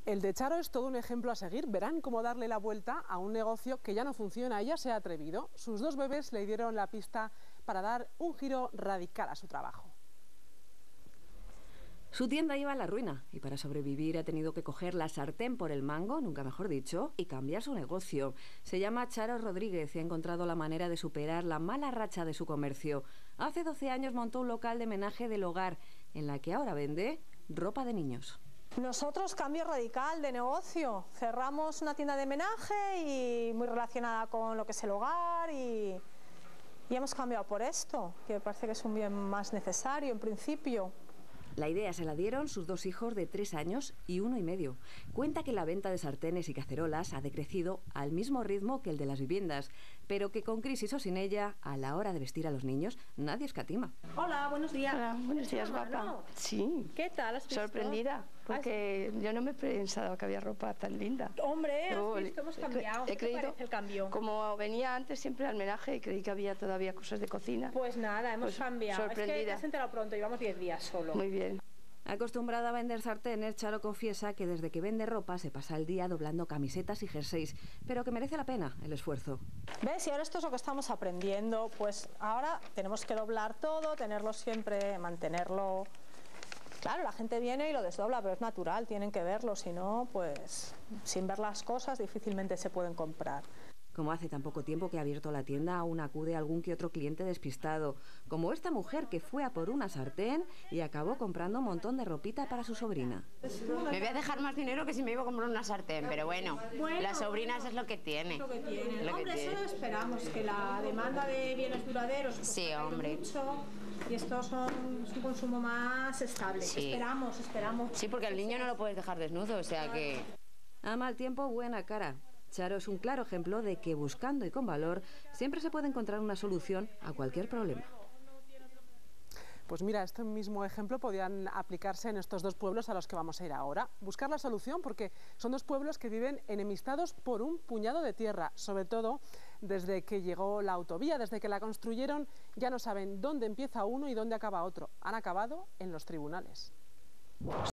El de Charo es todo un ejemplo a seguir. Verán cómo darle la vuelta a un negocio que ya no funciona. Ella se ha atrevido. Sus dos bebés le dieron la pista para dar un giro radical a su trabajo. Su tienda iba a la ruina y para sobrevivir ha tenido que coger la sartén por el mango, nunca mejor dicho, y cambiar su negocio. Se llama Charo Rodríguez y ha encontrado la manera de superar la mala racha de su comercio. Hace 12 años montó un local de menaje del hogar en la que ahora vende ropa de niños. Nosotros, cambio radical de negocio. Cerramos una tienda de menaje y muy relacionada con lo que es el hogar y hemos cambiado por esto, que me parece que es un bien más necesario en principio. La idea se la dieron sus dos hijos de 3 años y 1 y medio. Cuenta que la venta de sartenes y cacerolas ha decrecido al mismo ritmo que el de las viviendas, pero que con crisis o sin ella, a la hora de vestir a los niños, nadie escatima. Hola, buenos días. Hola, buenos días, guapa. Sí. ¿Qué tal? ¿Has visto? Sorprendida, porque yo no me pensaba que había ropa tan linda. Hombre, has visto, hemos cambiado. ¿Qué te parece el cambio? Como venía antes siempre al menaje y creí que había todavía cosas de cocina. Pues nada, hemos cambiado. Sorprendida. Es que te has enterado pronto, llevamos 10 días solo. Muy bien. Acostumbrada a vender sartenes, Charo confiesa que desde que vende ropa se pasa el día doblando camisetas y jerseys, pero que merece la pena el esfuerzo. ¿Ves? Y ahora esto es lo que estamos aprendiendo, pues ahora tenemos que doblar todo, tenerlo siempre, mantenerlo. Claro, la gente viene y lo desdobla, pero es natural, tienen que verlo, si no, pues sin ver las cosas difícilmente se pueden comprar. Como hace tan poco tiempo que ha abierto la tienda, aún acude algún que otro cliente despistado, como esta mujer que fue a por una sartén y acabó comprando un montón de ropita para su sobrina. Me voy a dejar más dinero que si me iba a comprar una sartén, pero bueno, las sobrinas es lo que tiene. Hombre, eso esperamos, que la demanda de bienes duraderos sí, hombre. Mucho, y esto es un consumo más estable. Sí. Esperamos. Sí, porque al niño no lo puedes dejar desnudo, o sea que... A mal tiempo, buena cara. Charo es un claro ejemplo de que buscando y con valor siempre se puede encontrar una solución a cualquier problema. Pues mira, este mismo ejemplo podían aplicarse en estos dos pueblos a los que vamos a ir ahora. Buscar la solución porque son dos pueblos que viven enemistados por un puñado de tierra. Sobre todo desde que llegó la autovía, desde que la construyeron, ya no saben dónde empieza uno y dónde acaba otro. Han acabado en los tribunales.